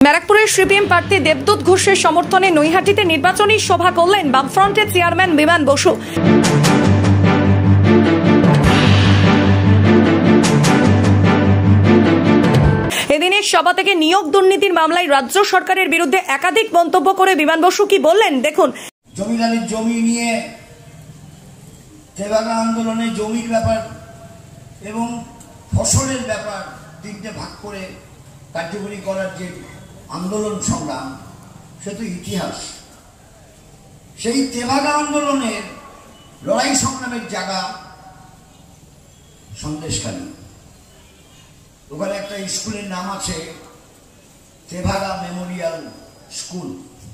ব্যারাকপুরের সিপিএম প্রার্থী দেবদূত ঘোষের সমর্থনে নৈহাটিতে নির্বাচনী সভা করলেন বামফ্রন্টের চেয়ারম্যান বিমান বসু। এদিনের সভা থেকে নিয়োগ দুর্নীতির মামলায় রাজ্য সরকারের বিরুদ্ধে একাধিক মন্তব্য করে বিমান বসু কি বললেন দেখুন। জমিদারির জমি নিয়ে তেভাগা আন্দোলনে জমির ব্যাপার এবং ফসলের ব্যাপার তিনটে ভাগ করে কার্যকরী করার যে আন্দোলন সংগ্রাম, সে তো ইতিহাস। সেই তেভাগা আন্দোলনের লড়াই সংগ্রামের জায়গা সন্দেশখালী। ওখানে একটা স্কুলের নাম আছে তেভাগা মেমোরিয়াল স্কুল।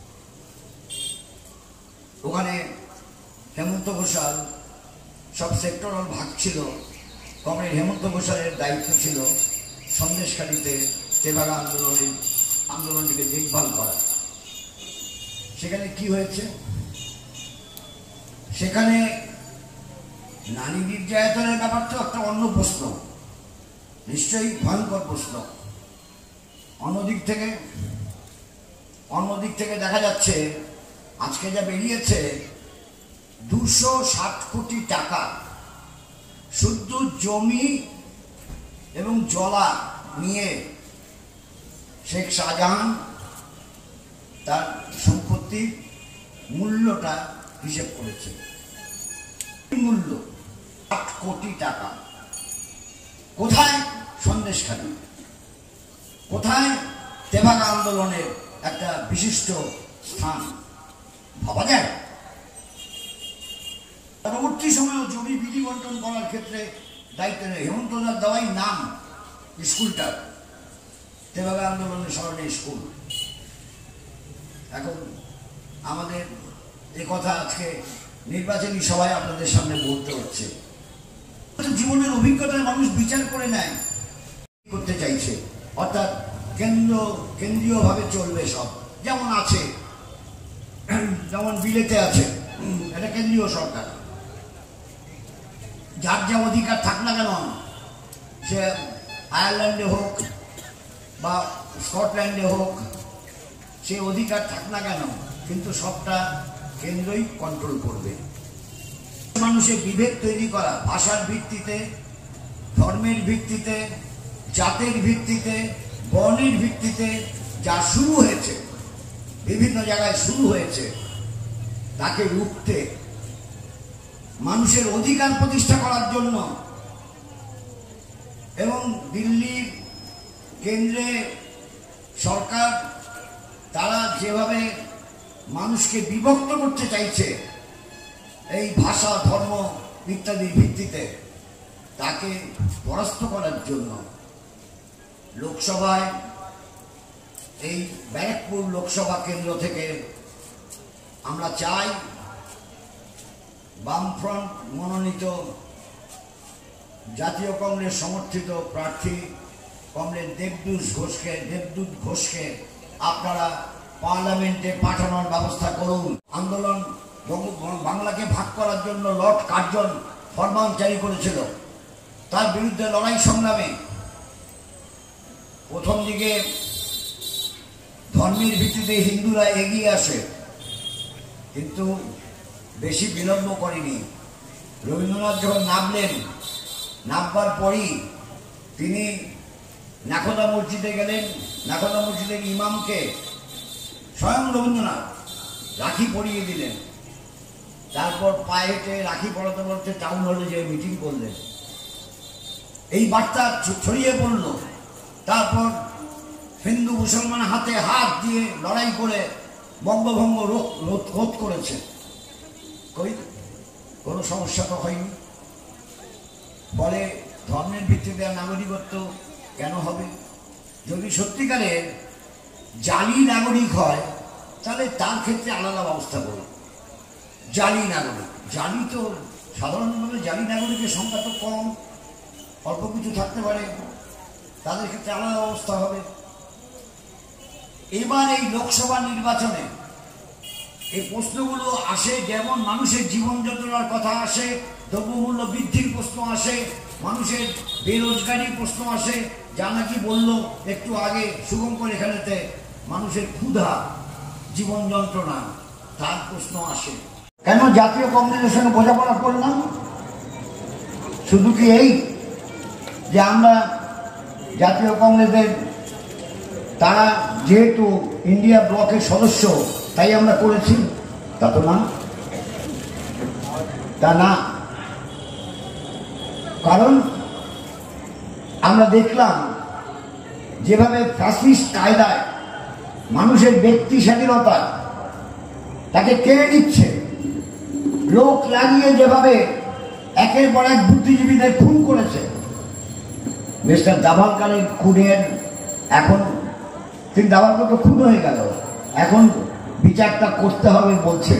ওখানে হেমন্ত ঘোষাল সব সেক্টরাল ভাগ ছিল। কমরেড হেমন্ত ঘোষালের দায়িত্ব ছিল সন্দেশখালীতে তেভাগা আন্দোলনটিকে দেখভাল করা। সেখানে কি হয়েছে? সেখানে নারী নির্যাতনের ব্যাপারটা একটা অন্য প্রশ্ন, নিশ্চয়ই ভয়ঙ্কর প্রশ্ন। অন্যদিক থেকে দেখা যাচ্ছে আজকে যা বেরিয়েছে 260 কোটি টাকা শুদ্ধ জমি এবং জলা নিয়ে শেখ শাহজাহান তার সম্পত্তির মূল্যটা হিসেব করেছে। মূল্য 8 কোটি টাকা। কোথায়? সন্দেশখালী। কোথায়? তেভাগা আন্দোলনের একটা বিশিষ্ট স্থান। ভাবা যায়? পরবর্তী সময়েও জমি বিধি বন্টন করার ক্ষেত্রে দায়িত্ব নেই। হেমন্তদার দেওয়াই নাম স্কুলটা তেভাগা আন্দোলনের স্মরণে স্কুল। এখন আমাদের এ কথা আজকে নির্বাচনী সভায় আপনাদের সামনে বলতে হচ্ছে। জীবনের অভিজ্ঞতায় মানুষ বিচার করে নেয় করতে চাইছে, অর্থাৎ কেন্দ্রীয়ভাবে চলবে সব। যেমন আছে, যেমন বিলেতে আছে, এটা কেন্দ্রীয় সরকার। যার যা অধিকার থাক না কেন, সে আয়ারল্যান্ডে হোক বা স্কটল্যান্ডে হোক, সে অধিকার থাক না কেন, কিন্তু সবটা কেন্দ্রই কন্ট্রোল করবে। মানুষের বিভেদ তৈরি করা ভাষার ভিত্তিতে, ধর্মের ভিত্তিতে, জাতের ভিত্তিতে, বর্ণের ভিত্তিতে যা শুরু হয়েছে, বিভিন্ন জায়গায় শুরু হয়েছে, তাকে রুখতে, মানুষের অধিকার প্রতিষ্ঠা করার জন্য এবং দিল্লির কেন্দ্রে সরকার তারা যেভাবে মানুষকে বিভক্ত করতে চাইছে এই ভাষা, ধর্ম ইত্যাদির ভিত্তিতে, তাকে পরাস্ত করার জন্য লোকসভায় এই ব্যারাকপুর লোকসভা কেন্দ্র থেকে আমরা চাই বামফ্রন্ট মনোনীত জাতীয় কংগ্রেস সমর্থিত প্রার্থী কমরেড দেবদূত ঘোষকে আপনারা পার্লামেন্টে পাঠানোর ব্যবস্থা করুন। আন্দোলন বাংলাকে ভাগ করার জন্য লর্ড কার্জন ফরমান জারি করেছিল, তার বিরুদ্ধে লড়াই সংগ্রামে প্রথম দিকে ধর্মের ভিত্তিতে হিন্দুরা এগিয়ে আসে, কিন্তু বেশি বিলম্ব করেনি। রবীন্দ্রনাথ যখন নামবার পরই তিনি নাখোদা মসজিদে গেলেন। নাখোদা মসজিদের ইমামকে স্বয়ং রবীন্দ্রনাথ রাখি পরিয়ে দিলেন। তারপর পায়ে হেঁটে রাখি পড়াতে পড়তে টাউন হলে যে মিটিং করলেন, এই বার্তা ছড়িয়ে পড়ল। তারপর হিন্দু মুসলমান হাতে হাত দিয়ে লড়াই করে বঙ্গভঙ্গ রোধ করেছে। কোনো সমস্যা তো হয়নি। ফলে ধর্মের ভিত্তিতে নাগরিকত্ব কেন হবে? যদি সত্যিকারের জালি নাগরিক হয় তাহলে তার ক্ষেত্রে আলাদা ব্যবস্থা করুন। জালি নাগরিক, জালি তো সাধারণভাবে জালি নাগরিকের সংখ্যা তো কম, অল্প কিছু থাকতে পারে, তাদের ক্ষেত্রে আলাদা ব্যবস্থা হবে। এবার এই লোকসভা নির্বাচনে এই প্রশ্নগুলো আসে, যেমন মানুষের জীবন যন্ত্রণার কথা আসে, দ্রব্যমূল্য বৃদ্ধির প্রশ্ন আসে, মানুষের বেরোজগারির প্রশ্ন আসে, যা নাকি বললো একটু আগে শুভঙ্কর এখানেতে মানুষের ক্ষুধা, জীবন যন্ত্রণা, তার প্রশ্ন আসে। কেন জাতীয় কংগ্রেসের সঙ্গে বোঝাপড়া করলাম? শুধু কি এই যে আমরা জাতীয় কংগ্রেসের, তারা যেহেতু ইন্ডিয়া ব্লকের সদস্য তাই আমরা করেছি? তা তো না, তা না। কারণ আমরা দেখলাম যেভাবে ফ্যাসিস্ট কায়দায় মানুষের ব্যক্তি স্বাধীনতা তাকে কেড়ে নিচ্ছে, লোক লাগিয়ে যেভাবে একের পর এক বুদ্ধিজীবীদের খুন করেছে। মিস্টার দাভালকারের খুনের এখন তিনি দাভালকার তো খুন হয়ে গেল, এখন বিচারটা করতে হবে বলছে।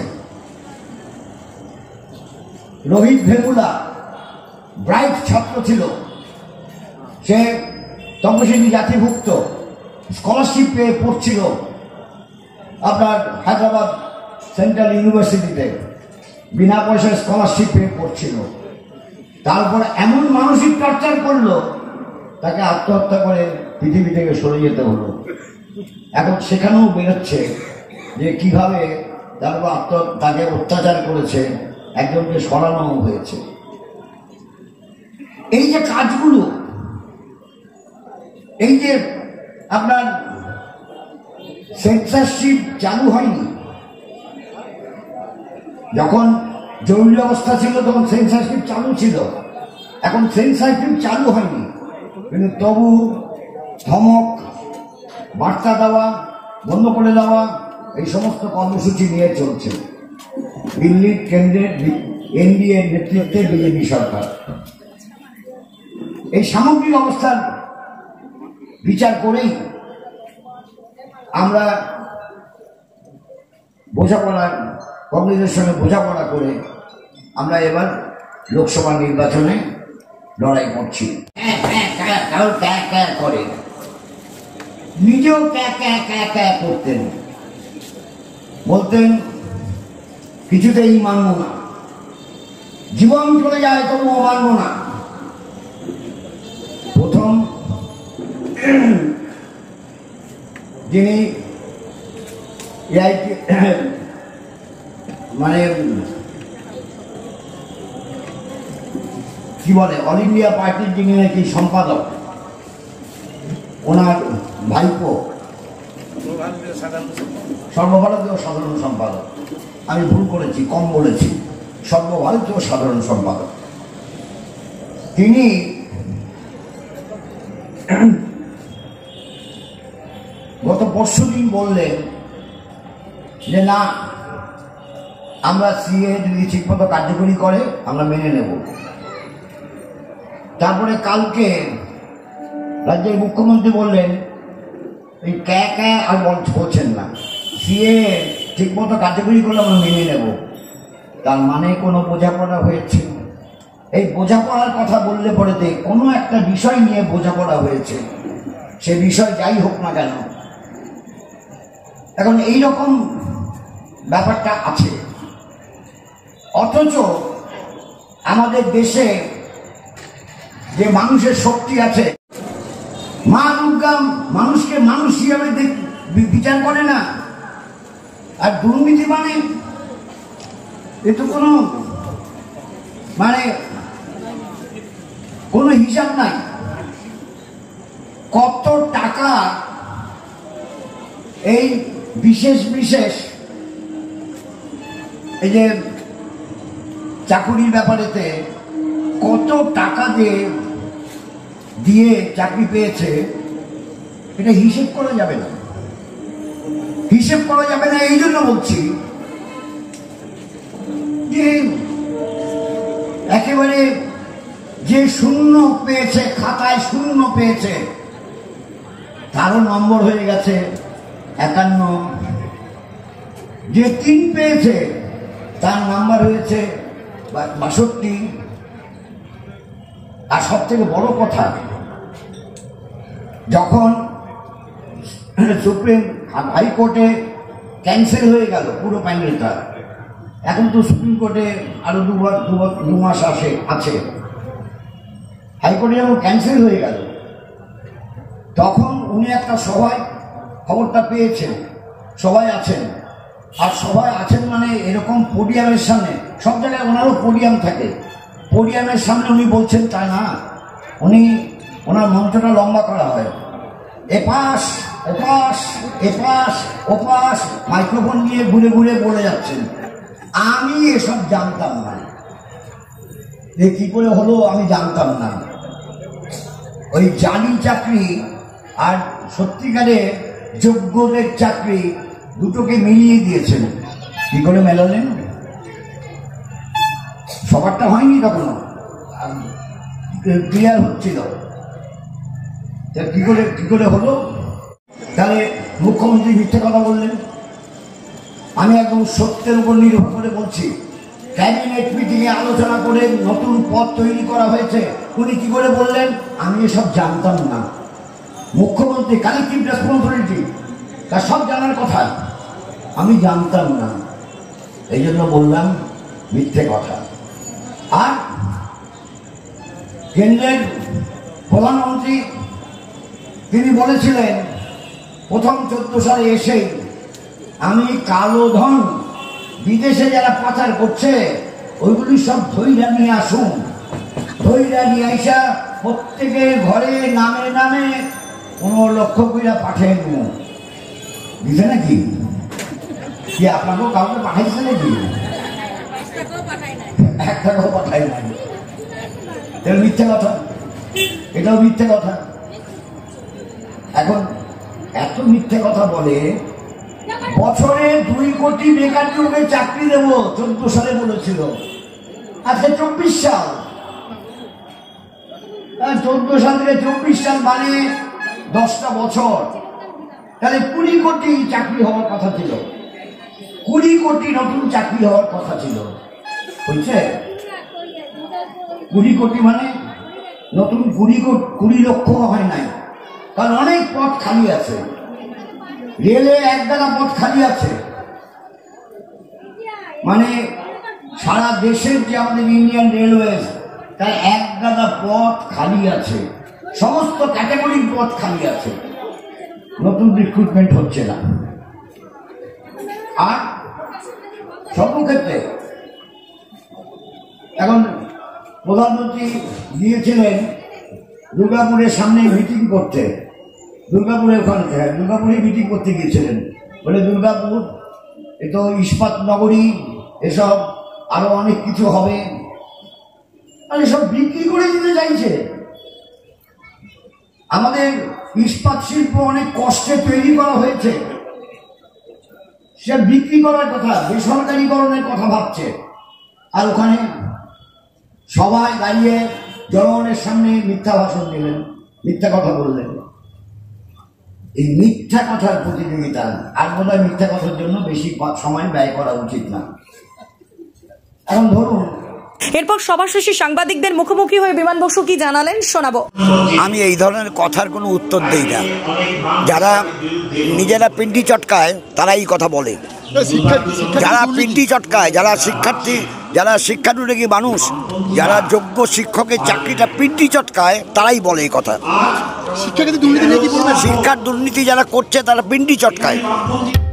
রোহিত ভেমুলা ব্রাইট ছাত্র ছিল, সে তপশিলি জাতিভুক্ত, স্কলারশিপ পেয়ে পড়ছিল আপনার হায়দ্রাবাদ সেন্ট্রাল ইউনিভার্সিটিতে, বিনা পয়সায় স্কলারশিপ পেয়ে পড়ছিল। তারপর এমন মানসিক টর্চার করলো, তাকে আত্মহত্যা করে পৃথিবী থেকে সরে যেতে হলো। এখন সেখানেও বেরোচ্ছে যে কিভাবে তারপর তাকে অত্যাচার করেছে, একজনকে সরানো হয়েছে। এই যে কাজগুলো, এই যে আপনার সেন্সরশিপ চালু হয়নি, যখন জরুরি অবস্থা ছিল তখন সেন্সরশিপ চালু ছিল, এখন সেন্সরশিপ চালু হয়নি, কিন্তু তবু ধমক, বার্তা দেওয়া, বন্ধ করে দেওয়া, এই সমস্ত কর্মসূচি নিয়ে চলছে দিল্লির কেন্দ্রের এনডিএ নেতৃত্বে বিজেপি সরকার। এই সামগ্রিক অবস্থার বিচার করেই আমরা বোঝাপড়া, কংগ্রেসের সঙ্গে বোঝাপড়া করে আমরা এবার লোকসভা নির্বাচনে লড়াই করছি। কারণ করে নিজেও করতেন, বলতেন কিছুতেই মানব না, জীবন চলে যায় তবুও মানব না। প্রথম যিনি মানে কি বলে অল ইন্ডিয়া পার্টির যিনি নাকি সম্পাদক, ওনার ভাইপো সর্বভারতীয় সাধারণ সম্পাদক, আমি ভুল করেছি, কম বলেছি, সর্বভারতীয় সাধারণ সম্পাদক, তিনি গত পরশুদিন বললেন যে না, আমরা সিএ যদি ঠিকমতো কার্যকরী করে আমরা মেনে নেব। তারপরে কালকে রাজ্যের মুখ্যমন্ত্রী বললেন এই আর বলছেন না, সিএ ঠিকমতো কার্যকরী করলে আমরা মেনে নেব। তার মানে কোনো বোঝাপড়া হয়েছে। এই বোঝাপড়ার কথা বললে পরেতে কোনো একটা বিষয় নিয়ে বোঝাপড়া হয়েছে, সে বিষয় যাই হোক না কেন, এখন এই রকম ব্যাপারটা আছে। অথচ আমাদের দেশে যে মানুষের শক্তি আছে, মা দুর্গা মানুষকে মানুষ হিসাবে বিচার করে না। আর দুর্নীতি মানে এ তো কোনো হিসাব নাই। কত টাকা এই বিশেষ বিশেষ এই যে চাকুরির ব্যাপারেতে কত টাকা দিয়ে চাকরি পেয়েছে, এটা হিসেব করা যাবে না, হিসেব করা যাবে না। এই জন্য বলছি যে একেবারে যে শূন্য পেয়েছে, খাতায় শূন্য পেয়েছে, তারও নম্বর হয়ে গেছে 51। যে 3 পেয়েছে তার নাম্বার হয়েছে 62। আর সব থেকে বড় কথা, যখন সুপ্রিম হাইকোর্টে ক্যান্সেল হয়ে গেল পুরো প্যানেলটা, এখন তো সুপ্রিম কোর্টে আরো 2 মাস আছে, হাইকোর্টে যখন ক্যান্সেল হয়ে গেল, তখন উনি একটা সভায় খবরটা পেয়েছেন, সবাই আছেন। আর সবাই আছেন মানে এরকম পোডিয়ামের সামনে, সব জায়গায় ওনারও পোডিয়াম থাকে, পোডিয়ামের সামনে উনি বলছেন তা না, উনি ওনার মঞ্চটা লম্বা করা হয়, এপাশ ওপাশ এপাশ ওপাশ মাইক্রোফোন নিয়ে ঘুরে ঘুরে বলে যাচ্ছেন। আমি এসব জানতাম না, এ কি করে হলো আমি জানতাম না। ওই জালি চাকরি আর সত্যিকারের যোগ্যদের চাকরি দুটোকে মিলিয়ে দিয়েছেন। কি করে মেলালেন? সবারটা হয়নি, তখনও ক্লিয়ার হচ্ছিল, কি করে হলো? তাহলে মুখ্যমন্ত্রী মিথ্যে কথা বললেন। আমি একদম সত্যের উপর নির্ভর করে বলছি, ক্যাবিনেট মিটিংয়ে আলোচনা করে নতুন পদ তৈরি করা হয়েছে, উনি কি করে বললেন আমি এসব জানতাম না? মুখ্যমন্ত্রী কালেক্টিভ রেসপন্সিবিলিটি, তার সব জানার কথা, আমি জানতাম না, এই জন্য বললাম মিথ্যে কথা। আর কেন্দ্রের প্রধানমন্ত্রী তিনি বলেছিলেন প্রথম 14 সালে এসেই, আমি কালো ধন বিদেশে যারা পাচার করছে ওইগুলি সব ধৈর্য নিয়ে আসুন, ধৈর্য নিয়ে আইসা প্রত্যেকের ঘরে নামে নামে 15 লক্ষ কইরা পাঠিয়ে দেব। দিছে নাকি? কি আপনাকেও কাউকে পাঠাইছে নাকি? এক টাকাও পাঠাই নাই। এটা মিথ্যে কথা, এটাও মিথ্যে কথা। এখন এত মিথ্যে কথা বলে, বছরে 2 কোটি বেকার যুবকের চাকরি দেব 14 সালে বলেছিল, আজকে 24 সাল, 14 সাল থেকে 24 সাল মানে 10টা বছর, তাহলে 20 কোটি চাকরি হওয়ার কথা ছিল, 20 কোটি নতুন চাকরি হওয়ার কথা ছিল। বুঝছে? 20 কোটি মানে নতুন 20 লক্ষ হয় নাই, কারণ অনেক পথ খালি আছে, রেলে 1 গাদা পথ খালি আছে, মানে সারা দেশের যে আমাদের ইন্ডিয়ান রেলওয়েজ তার 1 গাদা পথ খালি আছে, সমস্ত ক্যাটাগরির পথ খালি আছে, নতুন রিক্রুটমেন্ট হচ্ছে না। আর সর্বক্ষেত্রে এখন প্রধানমন্ত্রী গিয়েছিলেন দুর্গাপুরের সামনে মিটিং করতে, দুর্গাপুরে ওখানে দুর্গাপুরে মিটিং করতে গিয়েছিলেন, বলে দুর্গাপুর এ তো ইস্পাত নগরী, এসব আরো অনেক কিছু হবে, আর এসব বিক্রি করে দিতে চাইছে। আমাদের ইস্পাত শিল্প অনেক কষ্টে তৈরি করা হয়েছে, সে বিক্রি করার কথা, বেসরকারীকরণের কথা ভাবছে। আর ওখানে সবাই দাঁড়িয়ে জনগণের সামনে মিথ্যা ভাষণ দিলেন, মিথ্যা কথা বললেন। এই মিথ্যা কথার প্রতিযোগিতা, আর বোধহয় মিথ্যা কথার জন্য বেশি সময় ব্যয় করা উচিত না। এখন ধরুন, এরপর সভা শেষে সাংবাদিকদের মুখোমুখি হয়ে বিমান বসু কি জানালেন শোনাবো। আমি এই ধরনের কথার কোনো উত্তর দেই না, যারা নিজেরা পিন্ডি চটকায় তারা এই কথা বলে, যারা পিন্ডি চটকায়, যারা শিক্ষার্থী, যারা শিক্ষানুরাগী মানুষ, যারা যোগ্য শিক্ষকের চাকরিটা পিন্ডি চটকায় তারাই বলে এই কথা। শিক্ষার দুর্নীতি যারা করছে তারা পিন্ডি চটকায়।